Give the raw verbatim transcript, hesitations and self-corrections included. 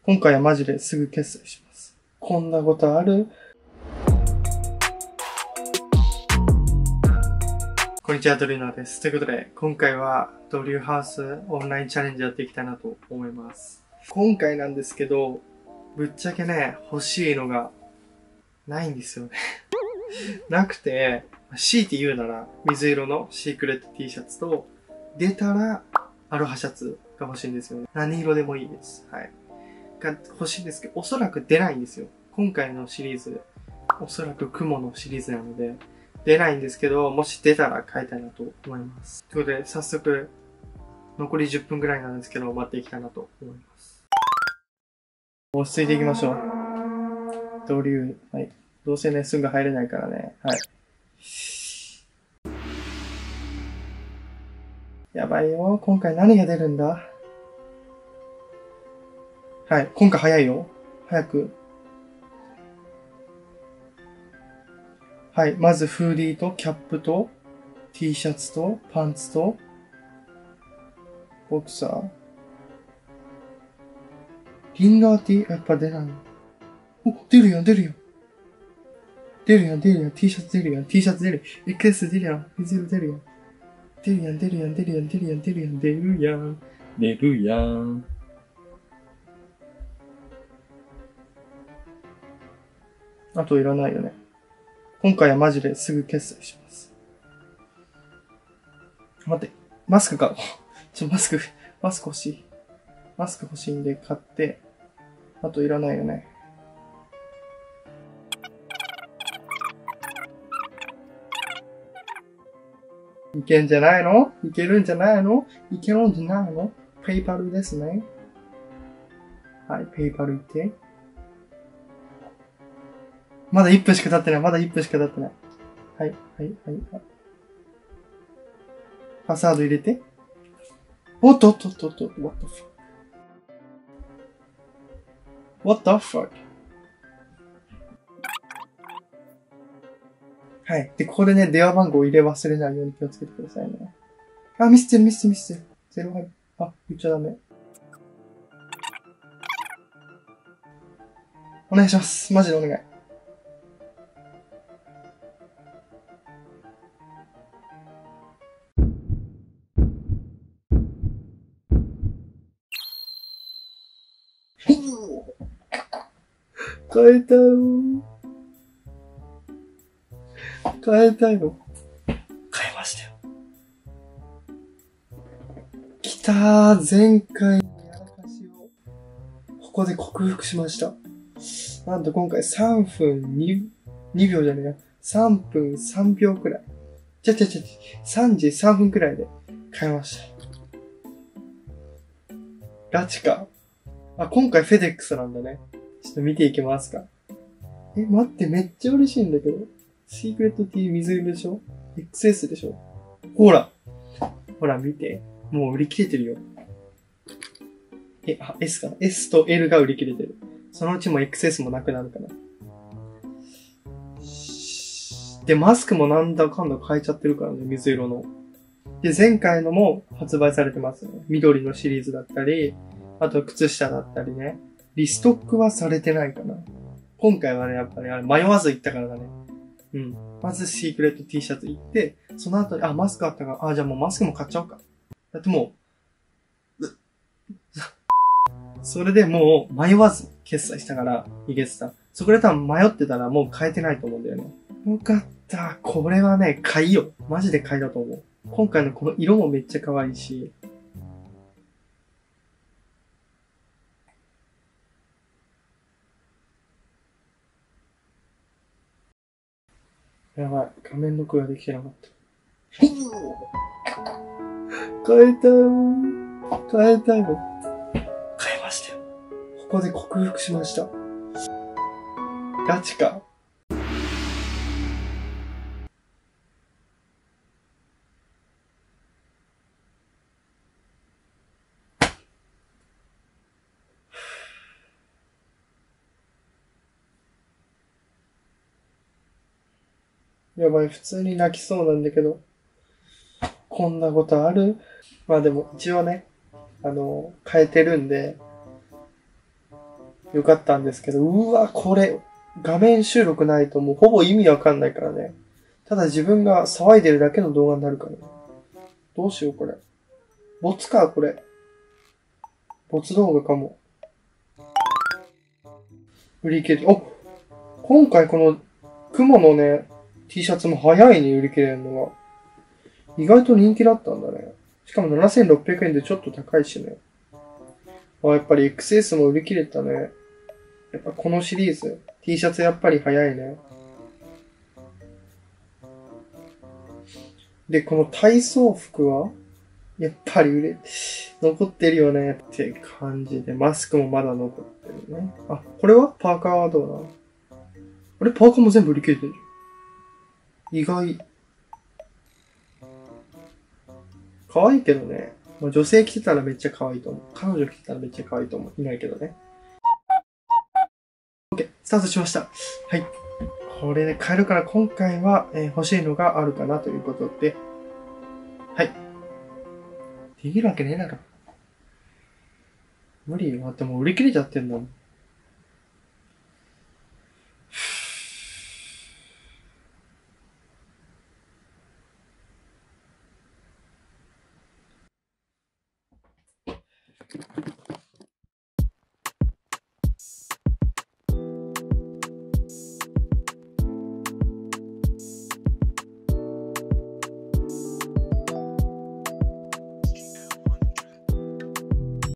今回はマジですぐ決済します。こんなことある？こんにちは、ドリューナーです。ということで、今回はドリューハウスオンラインチャレンジやっていきたいなと思います。今回なんですけど、ぶっちゃけね、欲しいのがないんですよね。なくて、強いて言うなら、水色のシークレット T シャツと、出たらアロハシャツが欲しいんですよね。何色でもいいです。はい。が欲しいんですけど、おそらく出ないんですよ。今回のシリーズ、おそらく雲のシリーズなので、出ないんですけど、もし出たら買いたいなと思います。ということで、早速、残りじゅっぷんぐらいなんですけど、待っていきたいなと思います。落ち着いていきましょう。ドリュー、はい。どうせね、すぐ入れないからね。はい。やばいよ。今回何が出るんだ？はい。今回早いよ。早く。はい。まずフーディーとキャップと T シャツとパンツとボクサー。リンガー T？ やっぱ出ない。お、出るやん、出るやん。出るやん、出るやん。T シャツ出るやん。T シャツ出る。エックス 出るやん。水色出るやん。出るやん、出るやん、出るやん、出るやん、出るやん、出るやん。出るやん。あといらないよね。今回はマジですぐ決済します。待って、マスク買おう。ちょ、マスク、マスク欲しい。マスク欲しいんで買って、あといらないよね。いけんじゃないの？いけるんじゃないの？いけるんじゃないの？ペイパルですね。はい、ペイパル行って。まだいっぷんしか経ってない。まだいっぷんしか経ってない。はい、はい、はい。パスワード入れて。おっとっとっとっと、what the fuck?what the fuck? はい。で、ここでね、電話番号を入れ忘れないように気をつけてくださいね。あ、ミスってる、ミスってる、ミスってる。ゼロはい。あ、言っちゃダメ。お願いします。マジでお願い。変えたよ。変えたよ。変えましたよ。きたー。前回のやらかしを、ここで克服しました。なんと今回さんぷんに、にびょうじゃねえや。さんぷんさんびょうくらい。ちゃちゃちゃちゃ、さんじゅうさんぷんくらいで変えました。ガチか。あ、今回フェデックスなんだね。ちょっと見ていきますか。え、待って、めっちゃ嬉しいんだけど。シークレット T 水色でしょ？ エックスエス でしょ？ほら。ほら、見て。もう売り切れてるよ。え、あ、S かな？ S と L が売り切れてる。そのうちも エックスエス もなくなるかな。で、マスクもなんだかんだ変えちゃってるからね、水色の。で、前回のも発売されてますね。緑のシリーズだったり、あと靴下だったりね。リストックはされてないかな。今回はね、やっぱり、ね、あれ迷わず行ったからだね。うん。まずシークレット T シャツ行って、その後に、あ、マスクあったから、あ、じゃあもうマスクも買っちゃおうか。だってもう、それでもう迷わず決済したから、いけてた。そこで多分迷ってたらもう買えてないと思うんだよね。よかった。これはね、買いよ。マジで買いだと思う。今回のこの色もめっちゃ可愛いし。やばい。画面録画できてなかった。変えたよ。変えたよ。変えましたよ。ここで克服しました。ガチか。やばい、普通に泣きそうなんだけど。こんなことある？まあでも一応ね、あの、変えてるんで、 よかったんですけど、うわ、これ、画面収録ないともうほぼ意味わかんないからね。ただ自分が騒いでるだけの動画になるからね。どうしよう、これ。ボツか、これ。ボツ動画かも。売り切れ、お、今回この、雲のね、T シャツも早いね、売り切れるのが。意外と人気だったんだね。しかもななせんろっぴゃくえんでちょっと高いしね。あ、やっぱり エックスエス も売り切れたね。やっぱこのシリーズ、T シャツやっぱり早いね。で、この体操服はやっぱり売れ、残ってるよねって感じで、マスクもまだ残ってるね。あ、これはパーカーはどうなの？あれパーカーも全部売り切れてる。意外。可愛いけどね。まあ、女性着てたらめっちゃ可愛いと思う。彼女着てたらめっちゃ可愛いと思う。いないけどね。OK、スタートしました。はい。これで買えるから今回は、えー欲しいのがあるかなということで。はい。できるわけねえだろ。無理よ。だってもう売り切れちゃってんだもん。